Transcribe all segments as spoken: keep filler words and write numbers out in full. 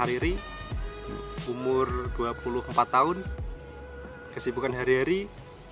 Hariri, umur dua puluh empat tahun, kesibukan hari-hari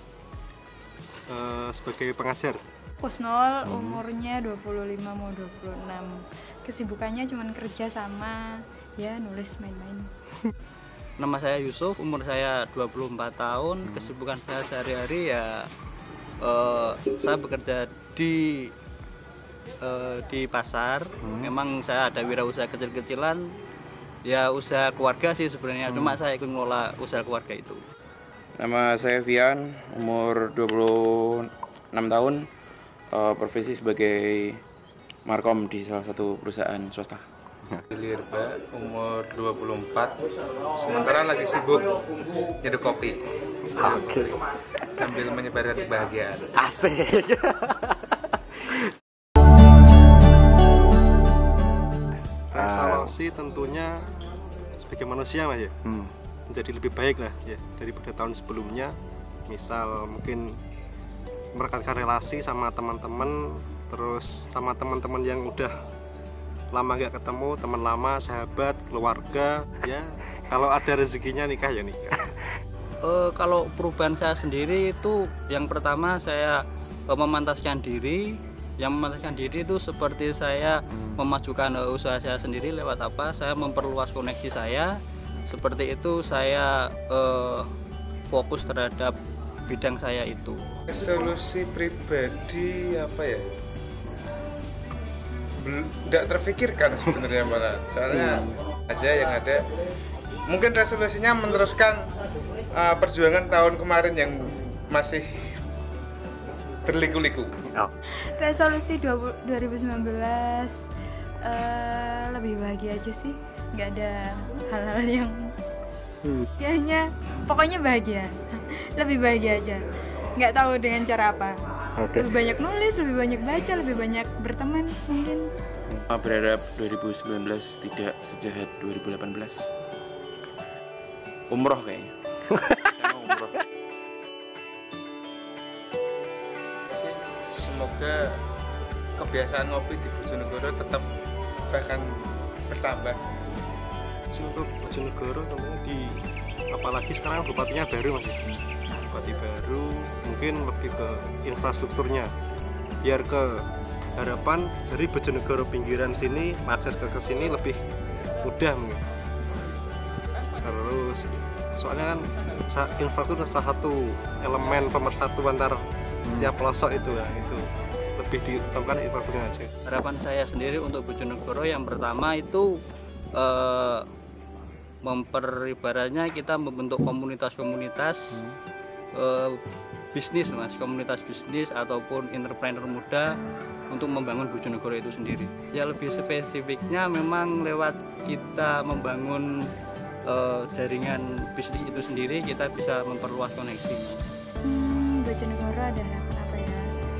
uh, sebagai pengajar. Kusnul, umurnya dua puluh lima mau dua puluh enam. Kesibukannya cuma kerja sama ya nulis main-main. Nama saya Yusuf, umur saya dua puluh empat tahun. Hmm. Kesibukan saya sehari-hari ya uh, saya bekerja di uh, di pasar. Hmm. Memang saya ada wirausaha kecil-kecilan. Ya usaha keluarga sih sebenarnya. Hmm. Cuma saya ikut ngelola usaha keluarga itu. Nama saya Vian, umur dua puluh enam tahun. Uh, profesi sebagai markom di salah satu perusahaan swasta. Lirba, umur dua puluh empat, sementara lagi sibuk nyeduh kopi. Oke. Sambil menyebarkan kebahagiaan. Asik. Resolusi tentunya sebagai manusia mas ya, hmm. menjadi lebih baik lah ya daripada tahun sebelumnya. Misal mungkin merekatkan relasi sama teman-teman, terus sama teman-teman yang udah lama gak ketemu, teman lama, sahabat, keluarga, ya kalau ada rezekinya nikah ya nikah. Uh, kalau perubahan saya sendiri itu yang pertama saya uh, memantaskan diri. Yang memantaskan diri itu seperti saya hmm. memajukan uh, usaha saya sendiri lewat apa? Saya memperluas koneksi saya. Seperti itu saya uh, fokus terhadap bidang saya itu. Resolusi pribadi apa ya? Tidak terfikirkan sebenarnya malah. Soalnya hmm. aja yang ada. Mungkin resolusinya meneruskan uh, perjuangan tahun kemarin yang masih berliku-liku. Oh. Resolusi dua ribu sembilan belas uh, lebih bahagia aja sih. Nggak ada hal-hal yang hmm. kayaknya pokoknya bahagia. Lebih bahagia aja, nggak tahu dengan cara apa. Okay. Lebih banyak nulis, lebih banyak baca, lebih banyak berteman mungkin. Berharap dua ribu sembilan belas tidak sejahat dua ribu delapan belas. Umroh kayaknya. Umroh. Semoga kebiasaan ngopi di Bojonegoro tetap akan bertambah. Untuk Bojonegoro tentunya di apalagi sekarang bupatinya baru mas. Bupati baru mungkin lebih ke infrastrukturnya biar ke harapan dari Bojonegoro pinggiran sini akses ke kesini lebih mudah mungkin. Terus soalnya kan infrastruktur salah satu elemen pemersatu antar setiap pelosok itu ya, itu lebih diutamakan infrastrukturnya aja. Harapan saya sendiri untuk Bojonegoro yang pertama itu eh, memperibaratnya kita membentuk komunitas-komunitas hmm. Uh, bisnis mas, komunitas bisnis ataupun entrepreneur muda untuk membangun Bojonegoro itu sendiri. Ya lebih spesifiknya memang lewat kita membangun uh, jaringan bisnis itu sendiri kita bisa memperluas koneksi. Hmm, Bojonegoro ada harapan apa ya?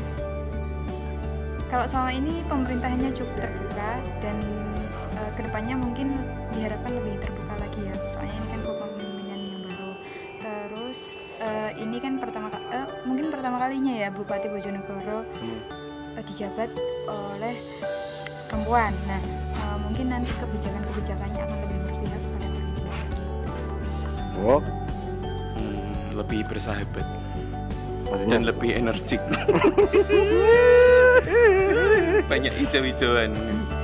Kalau selama ini pemerintahnya cukup terbuka dan uh, kedepannya mungkin diharapkan lebih terbuka lagi ya. Soalnya ini kan kepemimpinan yang baru. Terus Uh, ini kan pertama uh, mungkin pertama kalinya ya Bupati Bojonegoro hmm. uh, dijabat oleh perempuan. Nah, uh, mungkin nanti kebijakan-kebijakannya akan lebih berpihak pada perempuan. Oh, hmm, lebih bersahabat. Maksudnya dan lebih energik. Banyak hijau-hijauan.